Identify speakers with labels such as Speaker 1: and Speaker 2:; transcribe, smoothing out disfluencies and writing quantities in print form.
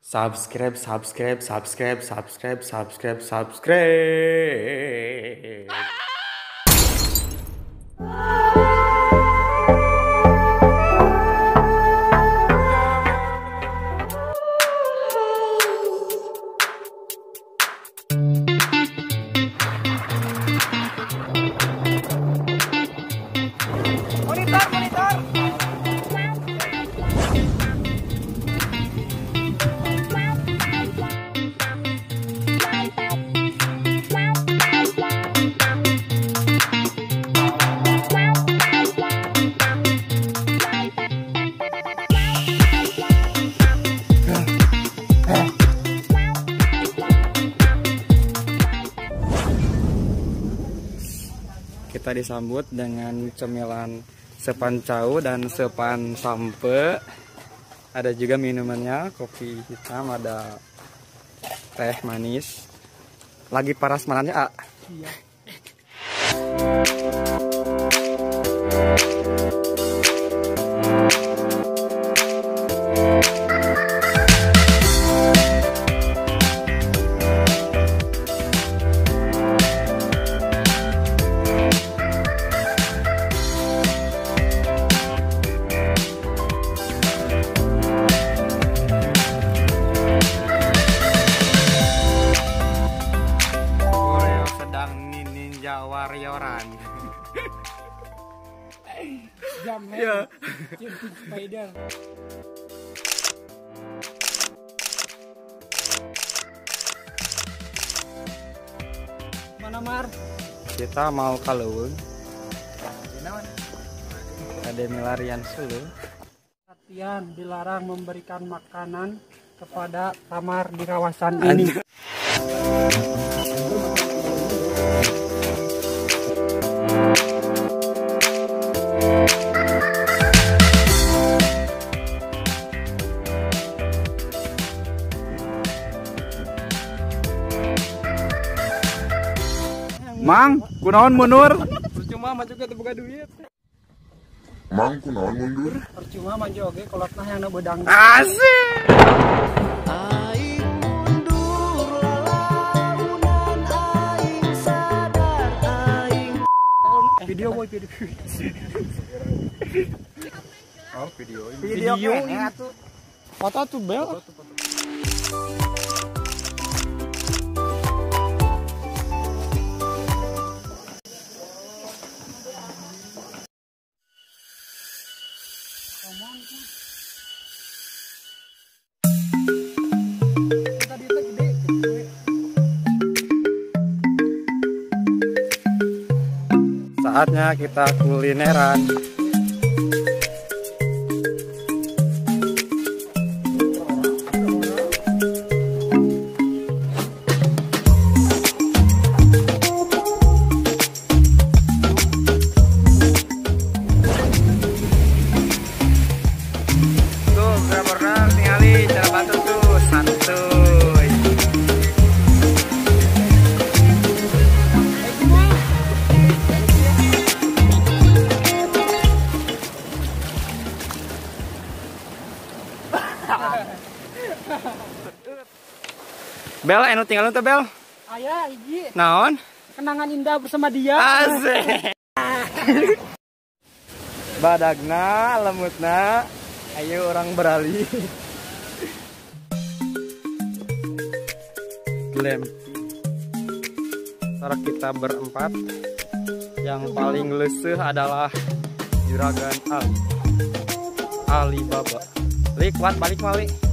Speaker 1: Subscribe, subscribe, subscribe, subscribe, subscribe, subscribe.
Speaker 2: Monitor, monitor.
Speaker 1: Kita disambut dengan cemilan sepan cau dan sepan sampe. Ada juga minumannya, kopi hitam, ada teh manis. Lagi paras manannya, A?
Speaker 2: Iya.
Speaker 1: Warrioran.
Speaker 2: Jam
Speaker 1: Ya.
Speaker 2: Spider. Mana Mar?
Speaker 1: Kita mau kalung. Ada milarian sulu.
Speaker 2: Latihan dilarang memberikan makanan kepada Tamar di kawasan ini.
Speaker 1: Mang, kunaon mundur?
Speaker 2: Percuma maju ke buka duit.
Speaker 3: Mang kunaon mundur?
Speaker 2: Percuma maju oge kolotna yang bedang.
Speaker 1: Asik.
Speaker 4: Aing mundur lalaunan aing sadar aing.
Speaker 2: Video boy video.
Speaker 1: Oh, video.
Speaker 2: Video atuh.
Speaker 1: Foto tuh Bel. Saatnya kita kulineran. Tuh, berapa tinggali cara bantu tuh santuy. Bel, anu tinggal tuh Bel.
Speaker 2: Ayah, hiji.
Speaker 1: Naon?
Speaker 2: Kenangan indah bersama dia.
Speaker 1: Asik. Badagna, lemutna. Ayo orang beralih. Glamping. Sekarang kita berempat. Yang paling leseh adalah Juragan Ali. Alibaba. Li, kuat balik mali.